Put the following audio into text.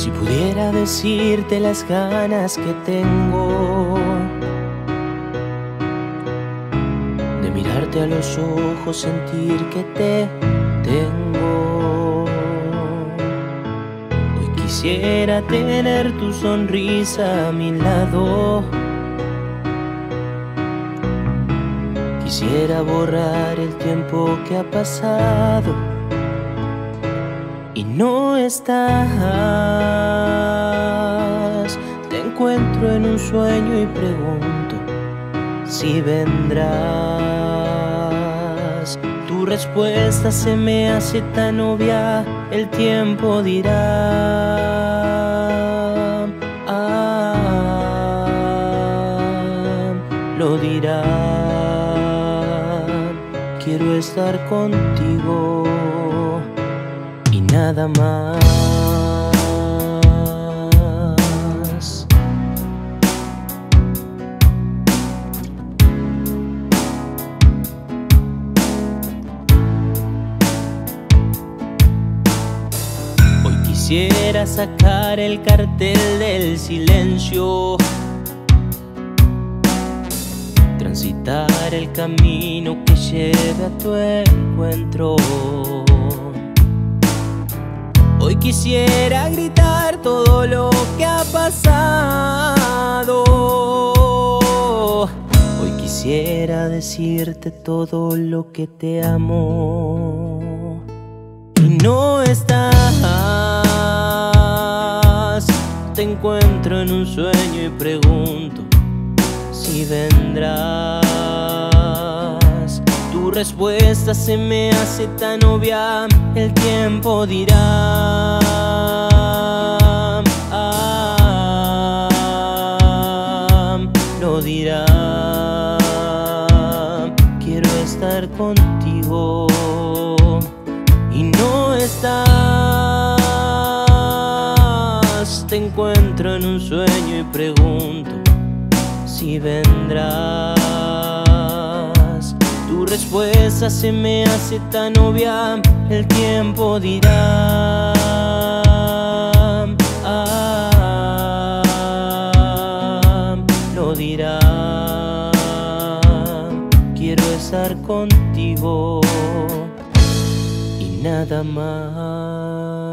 Si pudiera decirte las ganas que tengo de mirarte a los ojos, sentir que te tengo. Hoy quisiera tener tu sonrisa a mi lado. Quisiera borrar el tiempo que ha pasado y no estás. Te encuentro en un sueño y pregunto si vendrás. Tu respuesta se me hace tan obvia, el tiempo dirá. Lo dirá. Quiero estar contigo y nada más. Hoy quisiera sacar el cartel del silencio, transitar el camino que lleve a tu encuentro. Hoy quisiera gritar todo lo que ha pasado. Hoy quisiera decirte todo lo que te amo y no estás. Te encuentro en un sueño y pregunto si vendrás. Tu respuesta se me hace tan obvia, el tiempo dirá. Lo dirá. Quiero estar contigo y no estás. Te encuentro en un sueño y pregunto si vendrás. Tu respuesta se me hace tan obvia, el tiempo dirá. Lo dirá. Quiero estar contigo y nada más.